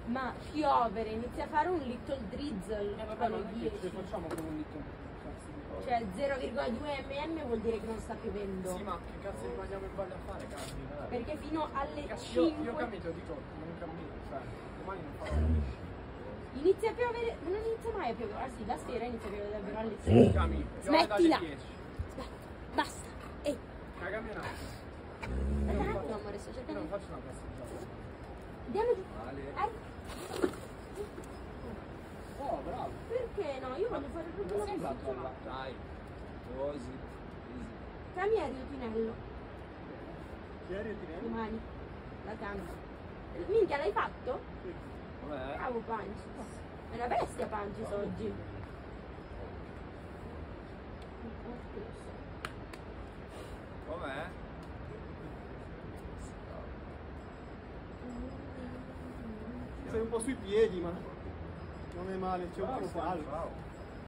Ma piovere, inizia a fare un little drizzle alle 10. Ce facciamo con un little Cioè 0,2 mm vuol dire che non sta piovendo. Sì, ma che cazzo rimaniamo in valle a fare, cazzo? Perché fino alle Io 5 capito, dico, non cammino, cioè, domani non farò. inizia a piovere, non inizia mai a piovere, ah sì, la sera inizia a piovere davvero alle 6. Cami, Smettila! dalle 10. Basta! Ehi! Cagami un attimo. Aspetta un attimo amore, sto Io cercando non di... faccio una passeggiata. Andiamo giù! Oh, bravo. Perché no? Io voglio fare proprio una passeggiata. Dai, così. Cami a Riotinello, Chi è Riotinello? domani, la camera. Minchia, l'hai fatto? Vabbè. Bravo Pancis. È una bestia Pancis oggi. Com'è? Sei un po' sui piedi, ma non è male, c'è un po' fallo.